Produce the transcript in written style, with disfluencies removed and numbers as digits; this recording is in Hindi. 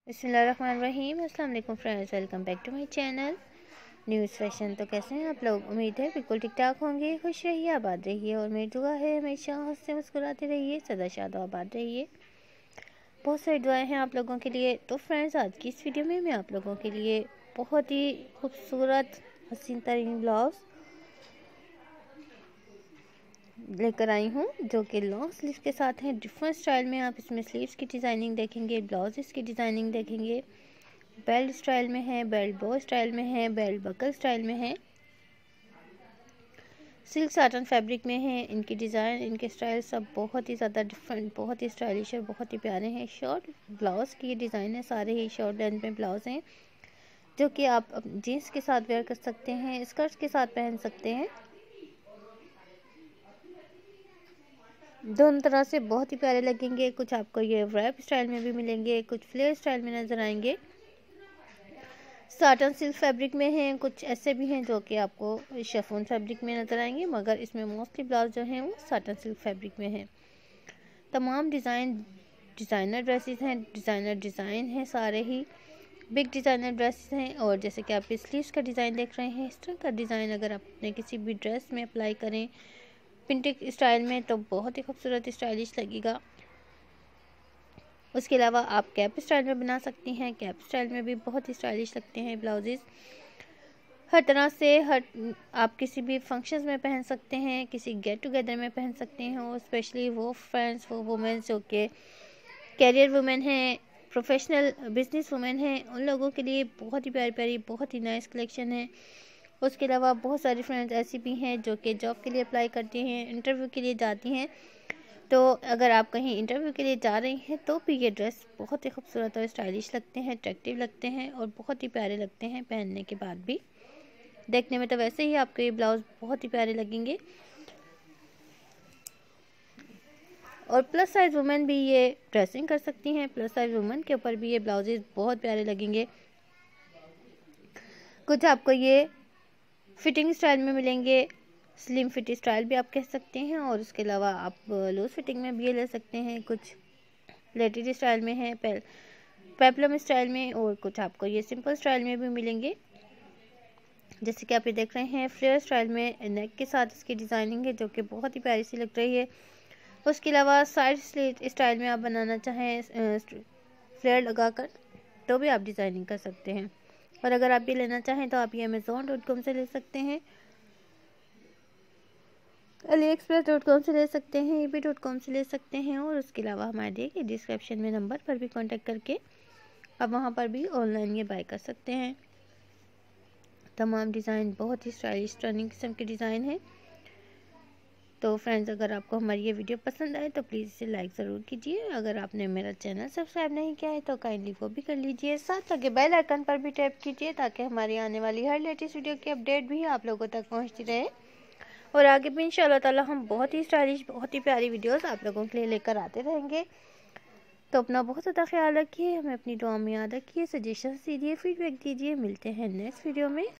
बिस्मिल्लाहिर्रहमानिर्रहीम। अस्सलाम वालेकुम friends, welcome back to my channel news fashion. तो कैसे हैं आप लोग? उम्मीद है बिल्कुल ठीक ठाक होंगे। खुश रहिए, आबाद रहिए और मेरी दुआ है हमेशा हंसते मुस्कुराते रहिए, सदा शाद आबाद रहिए। बहुत सारी दुआएं हैं आप लोगों के लिए। तो फ्रेंड्स, आज की इस वीडियो में मैं आप लोगों के लिए बहुत ही खूबसूरत हसीन तरीन ब्लाउज़ लेकर आई हूँ, जो कि लॉन्ग स्लीव के साथ हैं। डिफरेंट स्टाइल में आप इसमें स्लीव्स की डिज़ाइनिंग देखेंगे, ब्लाउज की डिज़ाइनिंग देखेंगे। बेल्ट स्टाइल में है, बेल्ट बो स्टाइल में है, बेल्ट बकल स्टाइल में है, सिल्क साटन फैब्रिक में है। इनकी डिज़ाइन, इनके स्टाइल सब बहुत ही ज़्यादा डिफरेंट, बहुत ही स्टाइलिश और बहुत ही प्यारे हैं। शॉर्ट ब्लाउज़ की डिज़ाइन है, सारे ही शॉर्ट लेंथ में ब्लाउज़ हैं, जो कि आप जीन्स के साथ वेयर कर सकते हैं, स्कर्ट्स के साथ पहन सकते हैं। दोनों तरह से बहुत ही प्यारे लगेंगे। कुछ आपको ये रैप स्टाइल में भी मिलेंगे, कुछ फ्लेयर स्टाइल में नज़र आएंगे। साटन सिल्क फैब्रिक में हैं, कुछ ऐसे भी हैं जो कि आपको शिफॉन फैब्रिक में नज़र आएंगे, मगर इसमें मोस्टली ब्लाउज जो हैं वो साटन सिल्क फैब्रिक में हैं। तमाम डिज़ाइनर ड्रेसेस हैं, डिज़ाइनर डिज़ाइन हैं, सारे ही बिग डिज़ाइनर ड्रेसेस हैं। और जैसे कि आप स्लीव्स का डिज़ाइन देख रहे हैं, इस तरह का डिज़ाइन अगर आप अपने किसी भी ड्रेस में अप्लाई करें पिंटेक स्टाइल में, तो बहुत ही खूबसूरत स्टाइलिश लगेगा। उसके अलावा आप कैप स्टाइल में बना सकती हैं, कैप स्टाइल में भी बहुत ही स्टाइलिश लगते हैं ब्लाउजेस। हर तरह से आप किसी भी फंक्शंस में पहन सकते हैं, किसी गेट टुगेदर में पहन सकते हैं, और स्पेशली वो फ्रेंड्स, वो वुमेन जो कि कैरियर वुमेन हैं, प्रोफेशनल बिजनेस वुमेन हैं, उन लोगों के लिए बहुत ही प्यारी प्यारी, बहुत ही नाइस कलेक्शन है। उसके अलावा बहुत सारी फ्रेंड्स ऐसी भी हैं जो कि जॉब के लिए अप्लाई करती हैं, इंटरव्यू के लिए जाती हैं। तो अगर आप कहीं इंटरव्यू के लिए जा रही हैं तो भी ये ड्रेस बहुत ही खूबसूरत और स्टाइलिश लगते हैं, अट्रैक्टिव लगते हैं और बहुत ही प्यारे लगते हैं पहनने के बाद भी। देखने में तो वैसे ही आपको ये ब्लाउज़ बहुत ही प्यारे लगेंगे। और प्लस साइज़ वुमेन भी ये ड्रेसिंग कर सकती हैं, प्लस साइज़ वुमेन के ऊपर भी ये ब्लाउजेज बहुत प्यारे लगेंगे। कुछ आपको ये फिटिंग स्टाइल में मिलेंगे, स्लिम फिट स्टाइल भी आप कह सकते हैं, और उसके अलावा आप लूज फिटिंग में भी ये ले सकते हैं। कुछ प्लेटेड स्टाइल में है, पेप्लम स्टाइल में, और कुछ आपको ये सिंपल स्टाइल में भी मिलेंगे। जैसे कि आप ये देख रहे हैं, फ्लेयर स्टाइल में नेक के साथ इसकी डिज़ाइनिंग है, जो कि बहुत ही प्यारी सी लग रही है। उसके अलावा साइड स्लिट स्टाइल में आप बनाना चाहें फ्लेयर लगाकर, तो भी आप डिज़ाइनिंग कर सकते हैं। और अगर आप ये लेना चाहें तो आप ये Amazon.com से ले सकते हैं, AliExpress.com से ले सकते हैं, eBay.com से ले सकते हैं, और उसके अलावा हमारे दिए गए डिस्क्रिप्शन में नंबर पर भी कांटेक्ट करके आप वहां पर भी ऑनलाइन ये बाय कर सकते हैं। तमाम डिज़ाइन बहुत ही स्टाइलिश टर्निंग किस्म के डिज़ाइन है। तो फ्रेंड्स, अगर आपको हमारी ये वीडियो पसंद आए तो प्लीज़ इसे लाइक ज़रूर कीजिए। अगर आपने मेरा चैनल सब्सक्राइब नहीं किया है तो काइंडली वो भी कर लीजिए। साथ लगे बेल आइकन पर भी टैप कीजिए, ताकि हमारी आने वाली हर लेटेस्ट वीडियो की अपडेट भी आप लोगों तक पहुँचती रहे। और आगे भी इंशाल्लाह ताला हम बहुत ही स्टाइलिश, बहुत ही प्यारी वीडियोस आप लोगों के लिए लेकर आते रहेंगे। तो अपना बहुत ज़्यादा ख्याल रखिए, हमें अपनी दुआ में याद रखिए, सजेशन दीजिए, फीडबैक दीजिए। मिलते हैं नेक्स्ट वीडियो में।